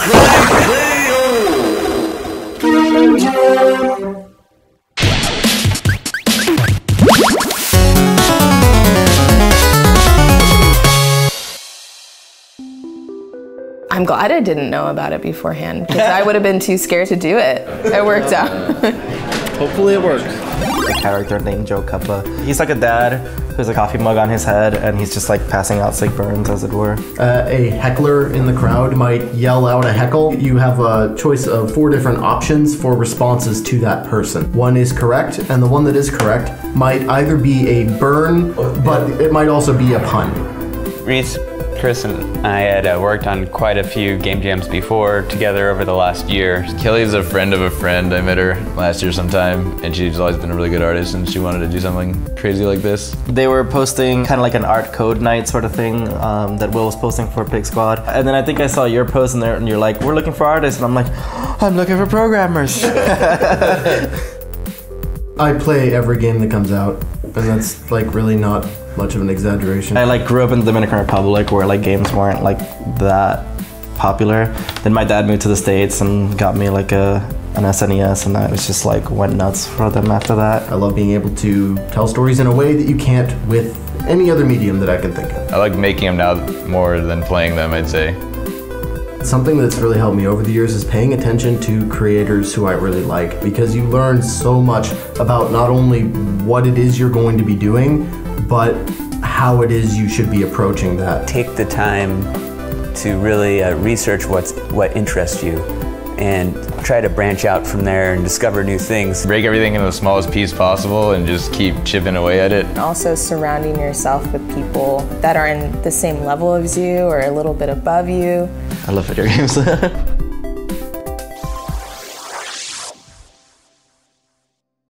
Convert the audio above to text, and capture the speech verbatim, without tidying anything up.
I'm glad I didn't know about it beforehand, because I would have been too scared to do it. It worked out. Hopefully it worked. A character named Joe Cuppa. He's like a dad who's a coffee mug on his head, and he's just like passing out sick burns, as it were. Uh, a heckler in the crowd might yell out a heckle. You have a choice of four different options for responses to that person. One is correct, and the one that is correct might either be a burn, but it might also be a pun. Reese, Chris and I had uh, worked on quite a few game jams before together over the last year. Kelly's a friend of a friend. I met her last year sometime, and she's always been a really good artist, and she wanted to do something crazy like this. They were posting kind of like an art code night sort of thing um, that Will was posting for Pig Squad. And then I think I saw your post in there, and you're like, we're looking for artists. And I'm like, oh, I'm looking for programmers. I play every game that comes out, and that's like really not much of an exaggeration. I like grew up in the Dominican Republic where like games weren't like that popular. Then my dad moved to the States and got me like a an S N E S, and I was just like went nuts for them after that. I love being able to tell stories in a way that you can't with any other medium that I can think of. I like making them now more than playing them, I'd say. Something that's really helped me over the years is paying attention to creators who I really like, because you learn so much about not only what it is you're going to be doing, but how it is you should be approaching that. Take the time to really uh, research what's, what interests you and try to branch out from there and discover new things. Break everything into the smallest piece possible and just keep chipping away at it. Also surrounding yourself with people that are in the same level as you or a little bit above you. I love video games.